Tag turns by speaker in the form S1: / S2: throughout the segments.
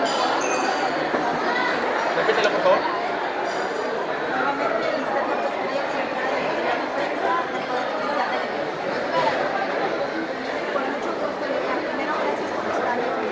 S1: Repítelo, por favor.
S2: Nuevamente, usted me gustaría comentar a la prensa del Poder Judicial del Ejecutivo. Con mucho gusto, Lilian. Primero, gracias por estar aquí.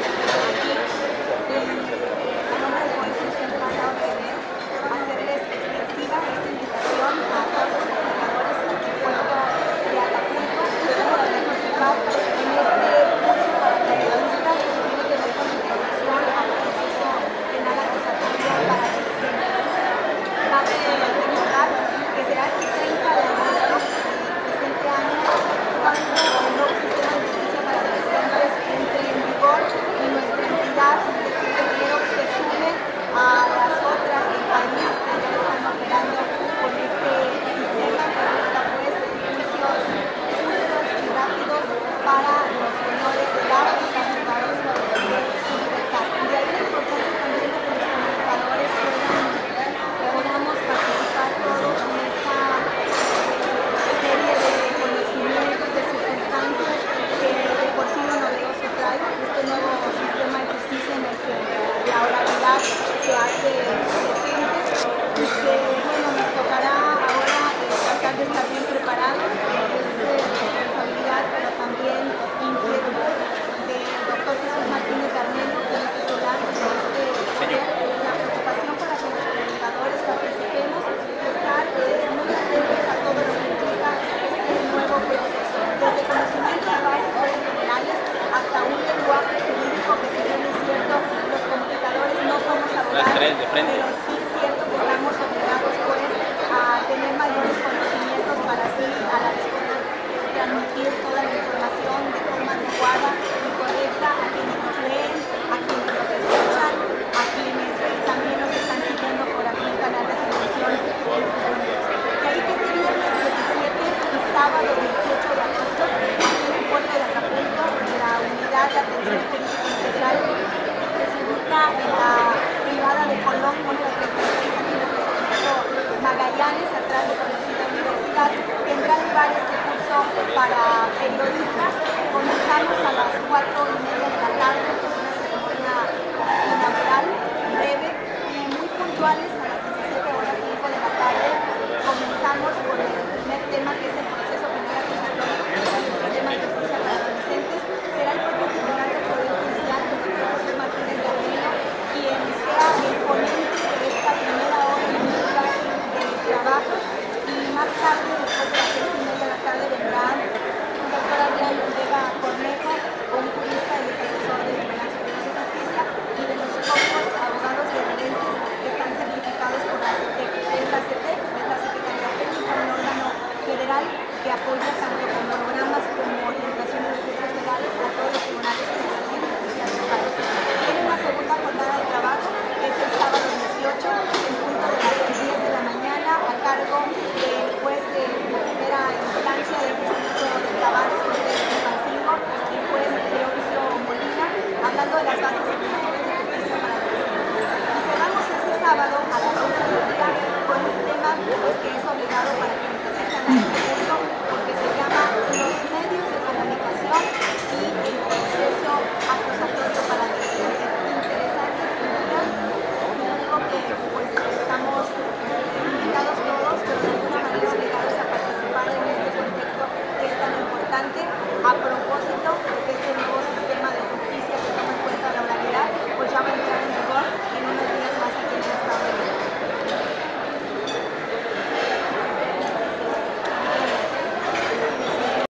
S2: A nombre del Poder Judicial del Estado de Guerrero, hacerles extensiva esta invitación a todos los comunicadores aquí en Puerto de Acapulco, justo para participar en este curso para periodistas que tiene que ver con la introducción al proceso penal acusatorio para adolescentes. Cabe mencionar que será este 30 de agosto del presente año cuando el nuevo sistema de justicia para adolescentes entre en vigor y nuestra entidad de Guerrero se sume a las otras del país que ya están operando con este sistema que busca pues juicios justos y rápidos para los menores de edad que están privados de su libertad. Y de ahí la importancia también de que los comunicadores podamos participar todos en esta serie de conocimientos, de circunstancias que de por sí lo novedoso trae este nuevo sistema de justicia en el que la oralidad se hace presente y que, bueno, nos tocará ahora tratar de estar bien preparados. Es responsabilidad, pero también inquietud del doctor Jesús Martínez Garmenio, que es titular de este poder, la preocupación para que los comunicadores participemos y estar muy atentos a todo lo que implica este nuevo proceso, desde conocimientos básicos y generales hasta un lenguaje jurídico que, si bien es cierto, los comunicadores no somos abogados, pero sí